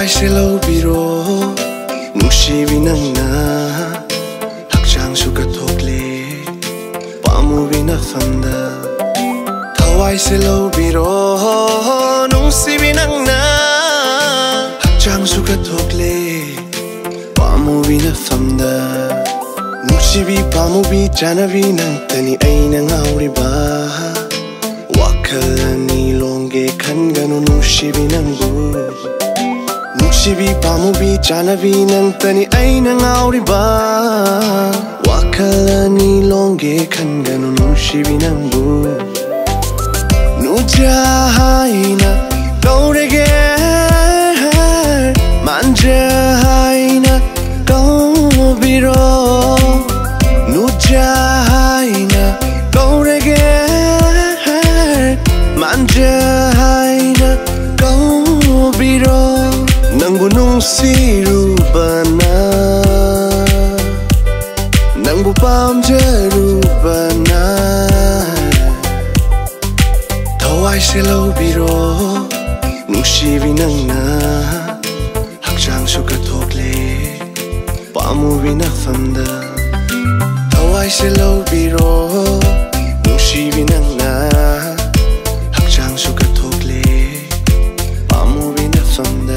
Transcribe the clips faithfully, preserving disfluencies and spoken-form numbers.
ꯊꯋꯥꯏꯁꯦ ꯂꯧꯕꯤꯔꯣ ꯅꯨꯡꯁꯤꯕꯤ ꯅꯪꯅ ꯍꯛꯆꯥꯡꯁꯨ ꯀꯠꯊꯣꯛꯂꯦ ꯄꯥꯝꯃꯨꯕꯤ ꯅꯐꯝꯗ ꯊꯋꯥꯏꯁꯦ ꯂꯧꯕꯤꯔꯣ ꯅꯨꯡꯁꯤꯕꯤ ꯅꯪꯅ ꯍꯛꯆꯥꯡꯁꯨ ꯀꯠꯊꯣꯛꯂꯦ ꯄꯥꯝꯃꯨꯕꯤ ꯅꯐꯝꯗ ꯅꯨꯡꯁꯤꯕꯤ ꯄꯥꯝꯃꯨꯕꯤ ꯆꯥꯅꯕꯤ ꯅꯪꯇꯅꯤ ꯑꯩꯅ ꯉꯥꯎꯔꯤꯕ ꯋꯥꯈꯜ ꯑꯅꯤ ꯂꯣꯡꯒꯦ ꯈꯟꯒꯅꯨ ꯅꯨꯡꯁꯤꯕꯤ ꯅꯪꯕꯨ ꯅꯨꯡꯁꯤꯕꯤ ꯄꯥꯝꯃꯨꯕꯤ ꯆꯥꯅꯕꯤ ꯅꯪꯇꯅꯤ ꯑꯩꯅ ꯉꯥꯎꯔꯤꯕ ꯋꯥꯈꯜ ꯑꯅꯤ ꯂꯣꯡꯒꯦ khanganu nungsibi nangbu nuja haina kaurege manja haina kaubiro nuja haina kaurege manja haina kaubiro nangbu nungsirubana nangbu pamjarubana thawai se lobiro nungsibi nangna hakchang su kathokle pamubi nafamda thawai se lobiro nungsibi nangna hakchang su kathokle pamubi nafamda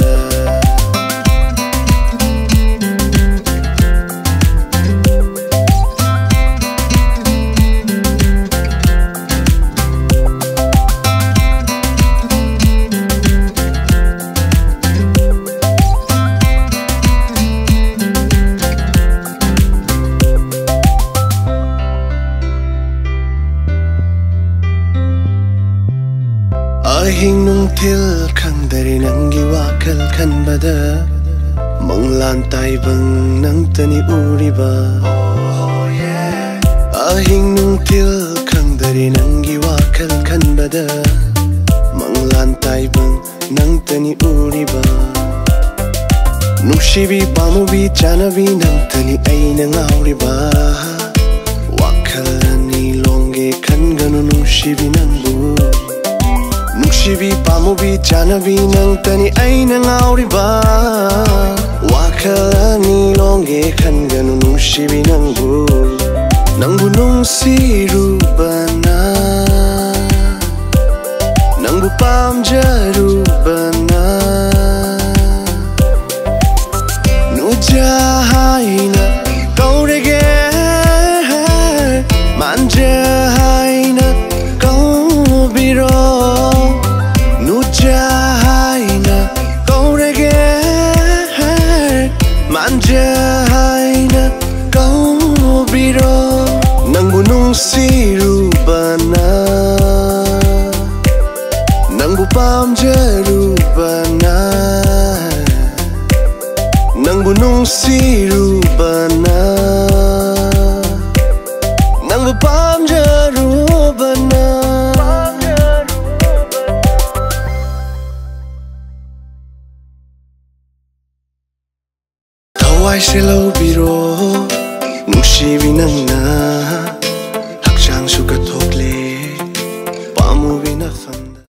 ahing nungthil khangdari nangi wakal khanbada manglan taibang nangtani uriba ahing nungthil khangdari nangi wakal khanbada manglan taibang nangtani uriba nungsibi pamubi chanabi nangtani aina ngauriba wakal ani longge khanganu nungsibi nangbu nungsibi pamubi chanabi nangtani aina ngauriba wakal ani longge khanganu nungsibi nangbu nangbu nungsirubana nangbu pamjarubana nuja haina kaurege manja haina kaubiro nuja haina kaurege manja haina kaubiro nangbu nungsirubana nangbu pamjarubana nangbu nungsirubana nangbu pamjarubana thawai se lobiro nungsibi nangna hakchang su kathokle